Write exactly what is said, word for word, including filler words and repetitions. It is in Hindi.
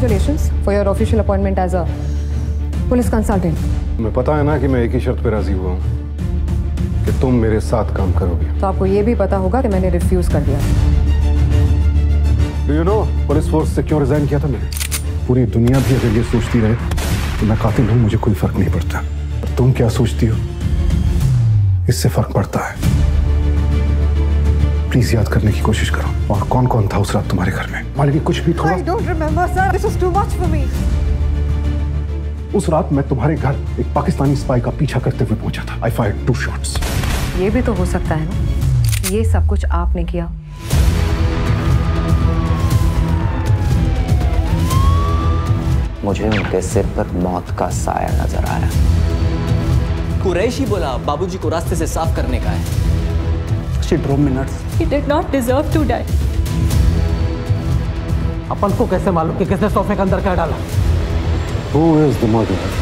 Congratulations for your official appointment as a police consultant. तुम्हें पता है ना कि मैं एक ही शर्त पे राजी हुआ हूँ कि तुम मेरे साथ काम करोगे। तो आपको ये भी पता होगा कि मैंने रिफ्यूज कर दिया। Do you know police force से क्यों रिजाइन किया था मैंने? पूरी दुनिया भी अगर ये सोचती रहे तो मैं कातिल हूँ, मुझे कोई फर्क नहीं पड़ता। और तुम क्या सोचती हो, इससे फर्क पड़ता है। प्लीज याद करने की कोशिश करो। और कौन कौन था उस रात तुम्हारे घर में? मालिनी कुछ भी थोड़ा। I don't remember, sir. This was too much for me. उस रात मैं तुम्हारे घर एक पाकिस्तानी स्पाई का पीछा करते हुए पहुंचा था। I fired two shots. ये भी तो हो सकता है ना, ये सब कुछ आपने किया। मुझे उनके सिर पर मौत का साया नजर आया। कुरैशी बोला बाबूजी को रास्ते से साफ करने का है। She drove me nuts. He did not deserve to die. अपन को कैसे मालूम कि किसने सोफे के अंदर क्या डाला? Who is the murderer?